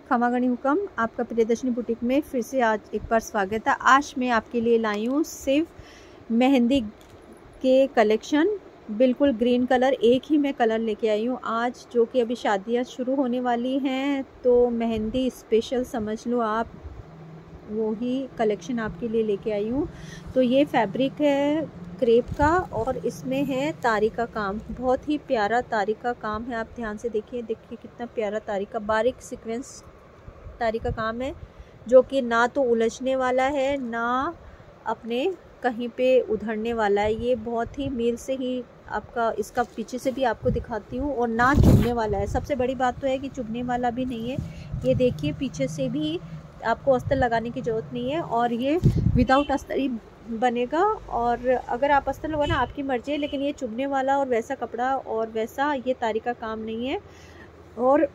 खमागणी हुक्म, आपका प्रियदर्शनी बुटीक में फिर से आज एक बार स्वागत है। आज मैं आपके लिए लाई हूँ सिर्फ मेहंदी के कलेक्शन, बिल्कुल ग्रीन कलर, एक ही मैं कलर लेके आई हूँ आज, जो कि अभी शादियाँ शुरू होने वाली हैं तो मेहंदी स्पेशल समझ लो आप, वो ही कलेक्शन आपके लिए लेके आई हूँ। तो ये फैब्रिक है क्रेप का और इसमें है तारी का काम, बहुत ही प्यारा तारी का काम है। आप ध्यान से देखिए कितना प्यारा तारी का बारीक सीक्वेंस तारी का काम है, जो कि ना तो उलझने वाला है ना अपने कहीं पे उधड़ने वाला है। ये बहुत ही मील से ही आपका, इसका पीछे से भी आपको दिखाती हूँ, और ना चुभने वाला है। सबसे बड़ी बात तो है कि चुभने वाला भी नहीं है। ये देखिए पीछे से भी आपको अस्तर लगाने की ज़रूरत नहीं है, और ये विदाउट अस्तर ही बनेगा। और अगर आप अस्तर लगाना आपकी मर्जी है, लेकिन ये चुभने वाला और वैसा कपड़ा और वैसा ये तारी का काम नहीं है। और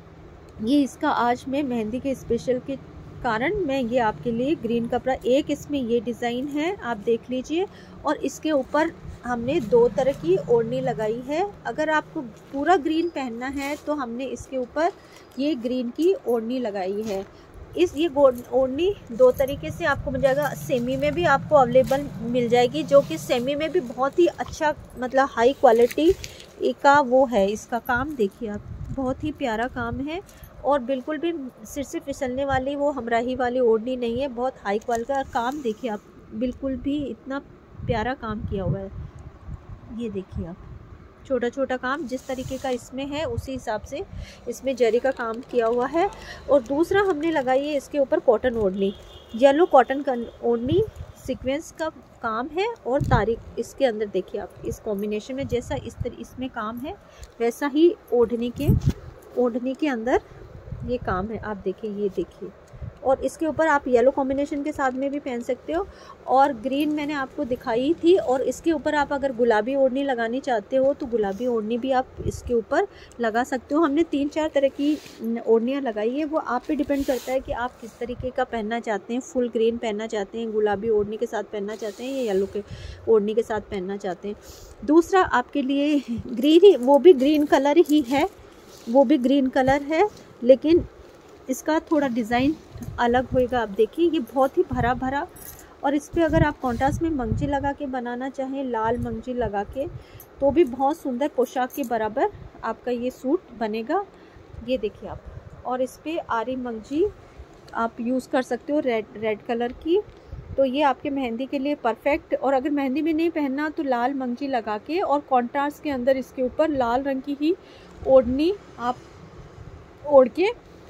ये इसका आज मैं मेहंदी के स्पेशल के कारण मैं ये आपके लिए ग्रीन कपड़ा, एक इसमें ये डिज़ाइन है आप देख लीजिए, और इसके ऊपर हमने दो तरह की ओढ़नी लगाई है। अगर आपको पूरा ग्रीन पहनना है तो हमने इसके ऊपर ये ग्रीन की ओढ़नी लगाई है। ये ओढ़नी दो तरीके से आपको मिल जाएगा। सेमी में भी आपको अवेलेबल मिल जाएगी, जो कि सेमी में भी बहुत ही अच्छा, मतलब हाई क्वालिटी का वो है। इसका काम देखिए आप, बहुत ही प्यारा काम है, और बिल्कुल भी सिर से फिसलने वाली वो हमराही वाली ओढ़नी नहीं है। बहुत हाई क्वालिटी का काम देखिए आप, बिल्कुल भी इतना प्यारा काम किया हुआ है। ये देखिए आप, छोटा छोटा काम जिस तरीके का इसमें है उसी हिसाब से इसमें जरी का काम किया हुआ है। और दूसरा हमने लगाई है इसके ऊपर कॉटन ओढ़नी, येलो कॉटन का ओढ़नी, सीक्वेंस का काम है, और तारीख इसके अंदर देखिए आप, इस कॉम्बिनेशन में जैसा इसमें काम है वैसा ही ओढ़नी के अंदर ये काम है। आप देखिए, ये देखिए, और इसके ऊपर आप येलो कॉम्बिनेशन के साथ में भी पहन सकते हो, और ग्रीन मैंने आपको दिखाई थी। और इसके ऊपर आप अगर गुलाबी ओढ़नी लगानी चाहते हो तो गुलाबी ओढ़नी भी आप इसके ऊपर लगा सकते हो। हमने 3-4 तरह की ओढ़नियाँ लगाई है, वो आप पे डिपेंड करता है कि आप किस तरीके का पहनना चाहते हैं। फुल ग्रीन पहनना चाहते हैं, गुलाबी ओढ़नी के साथ पहनना चाहते हैं, या येलो के ओढ़नी के साथ पहनना चाहते हैं। दूसरा आपके लिए ग्रीन ही, वो भी ग्रीन कलर ही है, वो भी ग्रीन कलर है, लेकिन इसका थोड़ा डिज़ाइन अलग होएगा। आप देखिए ये बहुत ही भरा भरा, और इस पे अगर आप कॉन्ट्रास्ट में मंगजी लगा के बनाना चाहें, लाल मंगजी लगा के, तो भी बहुत सुंदर पोशाक के बराबर आपका ये सूट बनेगा। ये देखिए आप, और इस पे आरी मंगजी आप यूज़ कर सकते हो रेड कलर की, तो ये आपके मेहंदी के लिए परफेक्ट। और अगर मेहंदी में नहीं पहनना तो लाल मंगजी लगा के, और कॉन्ट्रास्ट के अंदर इसके ऊपर लाल रंग की ही ओढ़नी आप ओढ़ के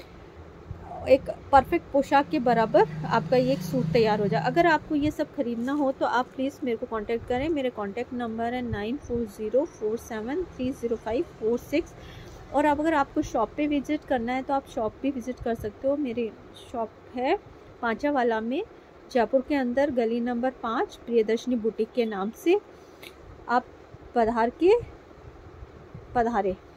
एक परफेक्ट पोशाक के बराबर आपका ये एक सूट तैयार हो जाए। अगर आपको ये सब खरीदना हो तो आप प्लीज़ मेरे को कांटेक्ट करें। मेरे कांटेक्ट नंबर है 9404730546। और अब अगर आपको शॉप पे विज़िट करना है तो आप शॉप पे विज़िट कर सकते हो। मेरी शॉप है पांचावाला में, जयपुर के अंदर, गली नंबर 5, प्रियदर्शनी बुटीक के नाम से। आप पधारे।